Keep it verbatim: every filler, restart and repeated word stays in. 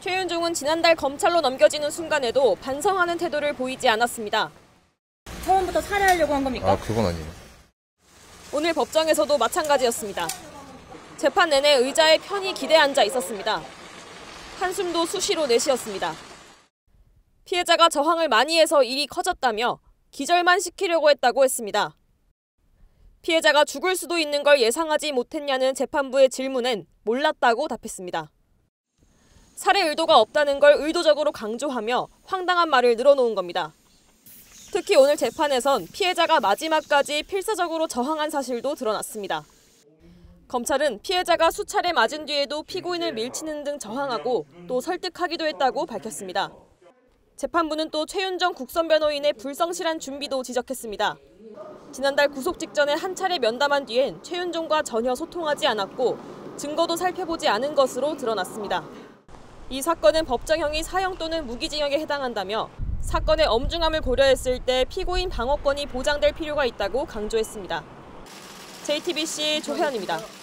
최윤종은 지난달 검찰로 넘겨지는 순간에도 반성하는 태도를 보이지 않았습니다. 처음부터 살해하려고 한 겁니까? 아, 그건 아니에요. 오늘 법정에서도 마찬가지였습니다. 재판 내내 의자에 편히 기대 앉아 있었습니다. 한숨도 수시로 내쉬었습니다. 피해자가 저항을 많이 해서 일이 커졌다며 기절만 시키려고 했다고 했습니다. 피해자가 죽을 수도 있는 걸 예상하지 못했냐는 재판부의 질문엔 몰랐다고 답했습니다. 살해 의도가 없다는 걸 의도적으로 강조하며 황당한 말을 늘어놓은 겁니다. 특히 오늘 재판에선 피해자가 마지막까지 필사적으로 저항한 사실도 드러났습니다. 검찰은 피해자가 수차례 맞은 뒤에도 피고인을 밀치는 등 저항하고 또 설득하기도 했다고 밝혔습니다. 재판부는 또 최윤정 국선 변호인의 불성실한 준비도 지적했습니다. 지난달 구속 직전에 한 차례 면담한 뒤엔 최윤종과 전혀 소통하지 않았고 증거도 살펴보지 않은 것으로 드러났습니다. 이 사건은 법정형이 사형 또는 무기징역에 해당한다며 사건의 엄중함을 고려했을 때 피고인 방어권이 보장될 필요가 있다고 강조했습니다. 제이티비씨 조혜연입니다.